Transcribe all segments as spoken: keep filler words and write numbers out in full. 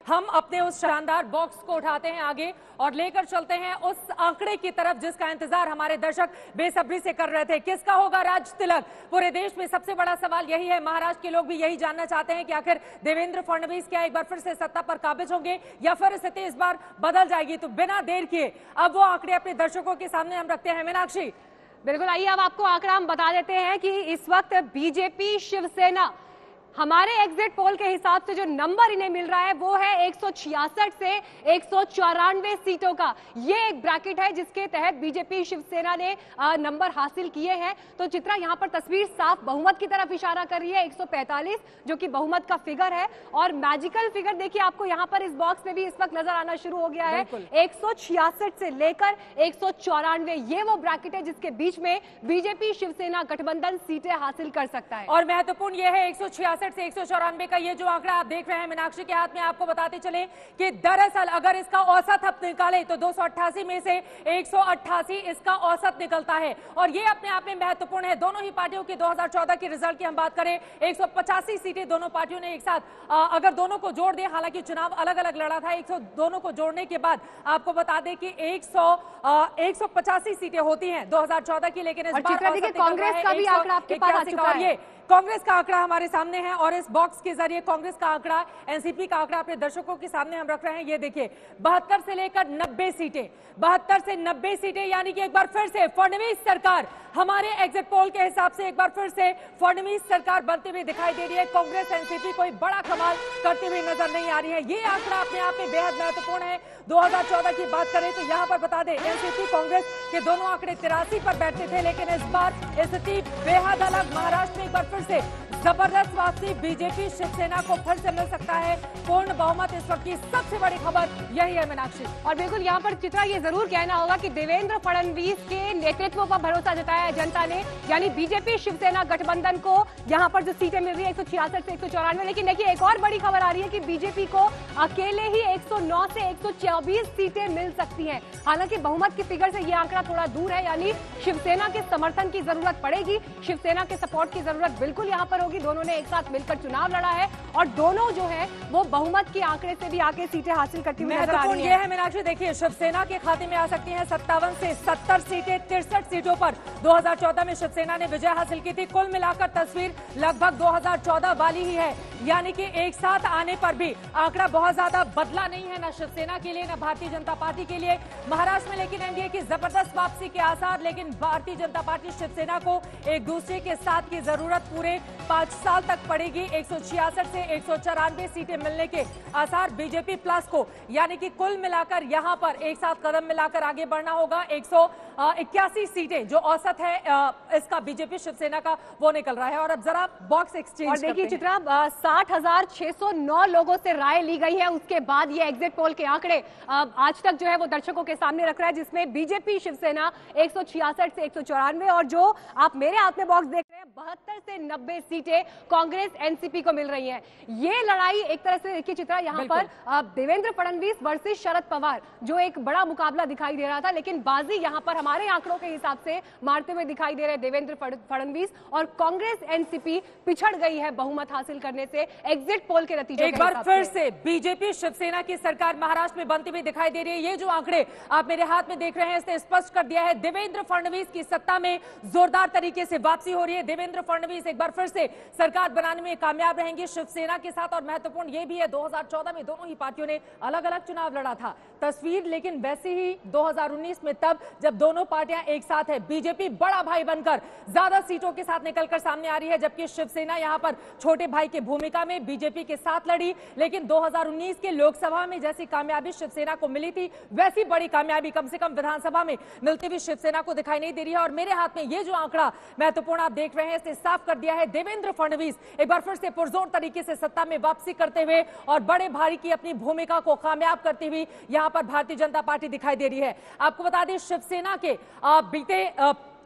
हम अपने उस शानदार बॉक्स को उठाते हैं आगे और लेकर चलते हैं उस आंकड़े की तरफ जिसका इंतजार हमारे दर्शक बेसब्री से कर रहे थे। किसका होगा राज तिलक? पूरे देश में सबसे बड़ा सवाल यही है। महाराष्ट्र के लोग भी यही जानना चाहते हैं कि आखिर देवेंद्र फडणवीस क्या एक बार फिर से सत्ता पर काबिज होंगे या फिर स्थिति इस बार बदल जाएगी। तो बिना देर किए अब वो आंकड़े अपने दर्शकों के सामने हम रखते हैं। मीनाक्षी, बिल्कुल, आइए अब आपको आंकड़ा हम बता देते हैं कि इस वक्त बीजेपी शिवसेना, हमारे एग्जिट पोल के हिसाब से जो नंबर इन्हें मिल रहा है वो है एक सौ छियासठ से एक सौ चौरानवे सीटों का। ये एक ब्रैकेट है जिसके तहत बीजेपी शिवसेना ने नंबर हासिल किए हैं। तो चित्रा, यहाँ पर तस्वीर साफ बहुमत की तरफ इशारा कर रही है। एक सौ पैंतालीस जो कि बहुमत का फिगर है और मैजिकल फिगर देखिए आपको यहाँ पर इस बॉक्स में भी इस वक्त नजर आना शुरू हो गया है। एक सौ छियासठ से लेकर एक सौ चौरानवे ये वो ब्रैकेट है जिसके बीच में बीजेपी शिवसेना गठबंधन सीटें हासिल कर सकता है। और महत्वपूर्ण यह है एक सौ छियासठ से एक सौ चौरानवे का ये जो आंकड़ा आप देख रहे हैं मीनाक्षी के हाथ में, आपको बताते चले कि दरअसल अगर इसका औसत हम निकाले तो दो सौ अट्ठासी में से एक सौ अट्ठासी इसका औसत निकलता है और ये अपने आप में महत्वपूर्ण है। दोनों ही पार्टियों की दो हज़ार चौदह की रिजल्ट की हम बात करें, एक सौ पचासी सीटें दोनों पार्टियों ने एक साथ अगर दोनों को जोड़ दें, हालांकि चुनाव अलग अलग लड़ा था, एक सौ दोनों को जोड़ने के बाद आपको बता दें कि एक सौ एक सौ पचासी सीटें होती हैं दो हज़ार चौदह की, लेकिन इस बार कांग्रेस का भी आंकड़ा आपके पास आ चुका है। कांग्रेस का आंकड़ा हमारे सामने है और इस बॉक्स के जरिए कांग्रेस का आंकड़ा, एनसीपी का आंकड़ा अपने दर्शकों के सामने हम रख रहे हैं। ये देखिए बहत्तर से लेकर नब्बे सीटें, बहत्तर से नब्बे सीटें, यानी कि एक बार फिर से फडणवीस सरकार, हमारे एग्जिट पोल के हिसाब से एक बार फिर से फडणवीस सरकार बनती हुई दिखाई दे रही है। कांग्रेस एनसीपी कोई बड़ा कमाल करती हुई नजर नहीं आ रही है। ये आंकड़ा अपने आप में बेहद महत्वपूर्ण है। दो हज़ार चौदह की बात करें तो यहाँ पर बता दें एनसीपी कांग्रेस के दोनों आंकड़े तिरासी पर बैठते थे, लेकिन इस बार स्थिति बेहद अलग। महाराष्ट्र में एक बार फिर से जबरदस्त वापसी, बीजेपी शिवसेना को फिर से मिल सकता है पूर्ण बहुमत। इस वक्त की सबसे बड़ी खबर यही है मीनाक्षी। और बिल्कुल यहाँ पर चित्रा ये जरूर कहना होगा कि देवेंद्र फडणवीस के नेतृत्व पर भरोसा जताया है जनता ने, यानी बीजेपी शिवसेना गठबंधन को यहाँ पर जो सीटें मिल रही है एक सौ छियासठ से एक सौ चौरानवे। लेकिन देखिए एक और बड़ी खबर आ रही है कि बीजेपी को अकेले ही एक सौ नौ से एक सौ चौबीस सीटें मिल सकती हैं। हालांकि बहुमत की फिगर से ये आंकड़ा थोड़ा दूर है, यानी शिवसेना के समर्थन की जरूरत पड़ेगी, शिवसेना के सपोर्ट की जरूरत बिल्कुल यहाँ पर होगी। दोनों ने एक साथ मिलकर चुनाव लड़ा है और दोनों जो है वो बहुमत के आंकड़े से भी आके सीटें हासिल करती हुई नजर आ रही है। ये है मीनाक्षी, देखिए शिवसेना के खाते में आ सकती हैं सत्तावन से सत्तर सीटें। तिरसठ सीटों पर दो हज़ार चौदह में शिवसेना ने विजय हासिल की थी। कुल मिलाकर तस्वीर लगभग दो हज़ार चौदह वाली ही है, यानी कि एक साथ आने पर भी आंकड़ा बहुत ज्यादा बदला नहीं है, ना शिवसेना के लिए ना भारतीय जनता पार्टी के लिए। महाराष्ट्र में लेकिन एनडीए की जबरदस्त वापसी के आसार, लेकिन भारतीय जनता पार्टी शिवसेना को एक दूसरे के साथ की जरूरत पूरे पांच साल तक पड़ेगी। एक सौ छियासठ से एक सौ चौरानवे सीटें मिलने के आसार बीजेपी प्लस को, यानी कि कुल मिलाकर यहां पर एक साथ कदम मिलाकर आगे बढ़ना होगा। एक सौ इक्यासी सीटें जो औसत है इसका बीजेपी शिवसेना का, वो निकल रहा है। और अब जरा बॉक्स एक्सचेंज और देखिए चित्रा, साठ हजार छह सौ नौ लोगों से राय ली गई है, उसके बाद ये एग्जिट पोल के आंकड़े आज तक जो है वो दर्शकों के सामने रख रहा है, जिसमें बीजेपी शिवसेना एक सौ छियासठ से एक सौ चौरानवे और जो आप मेरे हाथ में बॉक्स देख रहे हैं बहत्तर से नब्बे सीटें कांग्रेस एनसीपी को मिल रही हैं। ये लड़ाई एक तरह से देखिए चित्रा, यहाँ पर देवेंद्र फडणवीस वर्सेस शरद पवार जो एक बड़ा मुकाबला दिखाई दे रहा था, लेकिन बाजी यहाँ पर हमारे आंकड़ों के हिसाब से मारते हुए दिखाई दे रहे देवेंद्र फडणवीस और कांग्रेस एनसीपी पिछड़ गई है बहुमत हासिल करने से एग्जिट पोल के नतीजे। एक बार फिर से बीजेपी शिवसेना की सरकार महाराष्ट्र में बनती हुई दिखाई दे रही है। ये जो आंकड़े आप मेरे हाथ में देख रहे हैं इसने स्पष्ट कर दिया है देवेंद्र फडणवीस की सत्ता में जोरदार तरीके से वापसी हो रही है। देवेंद्र फडणवीस एक बार फिर से सरकार बनाने में कामयाब रहेंगे शिवसेना के साथ। और महत्वपूर्ण यह भी है दो हज़ार चौदह में दोनों ही पार्टियों ने अलग अलग चुनाव लड़ा था, तस्वीर लेकिन वैसे ही दो हज़ार उन्नीस में तब जब दोनों पार्टियां एक साथ है। बीजेपी बड़ा भाई बनकर ज्यादा सीटों के साथ निकलकर सामने आ रही है, जबकि शिवसेना यहां पर छोटे भाई की भूमिका में बीजेपी के साथ लड़ी। लेकिन दो हज़ार उन्नीस के लोकसभा में जैसी कामयाबी शिवसेना को मिली थी वैसी बड़ी कामयाबी कम से कम विधानसभा में मिलती हुई शिवसेना को दिखाई नहीं दे रही है। और मेरे हाथ में ये जो आंकड़ा महत्वपूर्ण आप देख रहे हैं इसने साफ कर दिया है देवेंद्र फडणवीस एक बार फिर से पुरजोर तरीके से सत्ता में वापसी करते हुए और बड़े भाई की अपनी भूमिका को कामयाब करती हुई यहां पर भारतीय जनता पार्टी दिखाई दे रही है। आपको बता दें शिवसेना के बीते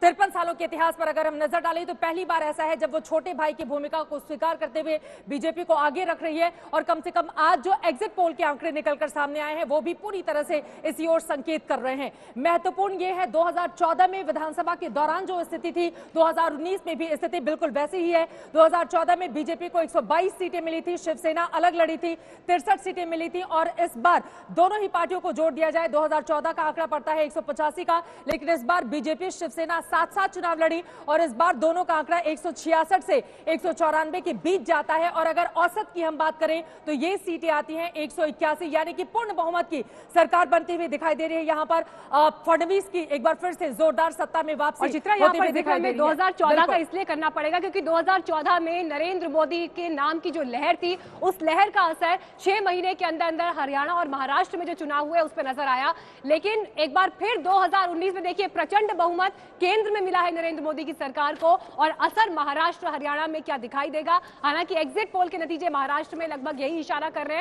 तिरपन सालों के इतिहास पर अगर हम नजर डालें तो पहली बार ऐसा है जब वो छोटे भाई की भूमिका को स्वीकार करते हुए बीजेपी को आगे रख रही है। और कम से कम आज जो एग्जिट पोल के आंकड़े निकलकर सामने आए हैं वो भी पूरी तरह से इसी ओर संकेत कर रहे हैं। महत्वपूर्ण ये है दो हज़ार चौदह में विधानसभा के दौरान जो स्थिति थी, दो हज़ार उन्नीस में भी स्थिति बिल्कुल वैसी ही है। दो हज़ार चौदह में बीजेपी को एक सौ बाईस सीटें मिली थी, शिवसेना अलग लड़ी थी, तिरसठ सीटें मिली थी। और इस बार दोनों ही पार्टियों को जोड़ दिया जाए दो हज़ार चौदह का आंकड़ा पड़ता है एक सौ पचासी का, लेकिन इस बार बीजेपी शिवसेना साथ साथ चुनाव लड़ी और इस बार दोनों का आंकड़ा एक सौ छियासठ से एक सौ चौरानवे के बीच जाता है। और अगर औसत की हम बात करें तो ये सीटें आती हैं एक सौ इक्यासी, यानी कि पूर्ण बहुमत की सरकार बनती हुई दिखाई दे रही है। यहां पर फडणवीस की एक बार फिर से जोरदार सत्ता में वापसी होती हुई दिखाई दे रही है। दो हज़ार चौदह का इसलिए करना पड़ेगा क्योंकि दो हज़ार चौदह में नरेंद्र मोदी के नाम की जो लहर थी, उस लहर का असर छह महीने के अंदर अंदर हरियाणा और महाराष्ट्र में जो चुनाव हुए उस पर नजर आया। लेकिन एक बार फिर दो हज़ार उन्नीस में देखिए प्रचंड बहुमत केंद्र में मिला है नरेंद्र मोदी की सरकार को, और असर महाराष्ट्र हरियाणा में क्या दिखाई देगा। हालांकि एग्जिट पोल के नतीजे महाराष्ट्र में लगभग यही इशारा कर रहे हैं।